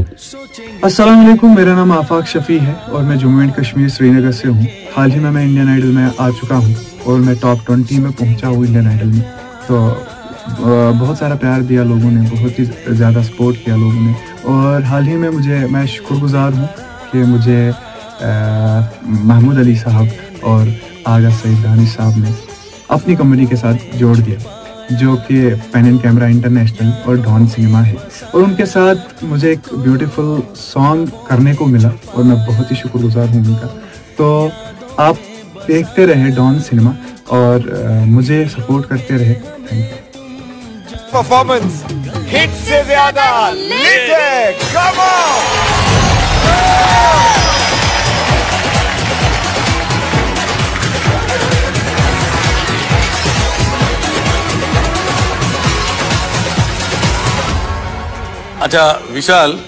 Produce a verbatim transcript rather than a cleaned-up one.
अस्सलाम वालेकुम, मेरा नाम आफाक शफी है और मैं जम्मू एंड कश्मीर श्रीनगर से हूँ। हाल ही में मैं इंडियन आइडल में आ चुका हूँ और मैं टॉप ट्वेंटी में पहुँचा हूँ इंडियन आइडल में। तो बहुत सारा प्यार दिया लोगों ने, बहुत ही ज़्यादा सपोर्ट किया लोगों ने और हाल ही में मुझे मैं शुक्रगुज़ार हूँ कि मुझे महमूद अली साहब और आगा सईद दानिश साहब ने अपनी कंपनी के साथ जोड़ दिया, जो कि पेन एंड कैमरा इंटरनेशनल और डॉन सिनेमा है, और उनके साथ मुझे एक ब्यूटीफुल सॉन्ग करने को मिला और मैं बहुत ही शुक्रगुजार हूँ उनका। तो आप देखते रहे डॉन सिनेमा और आ, मुझे सपोर्ट करते रहे। Thank you. परफॉर्मेंस हिट से ज्यादा लिट है, कम ऑन। अच्छा विशाल,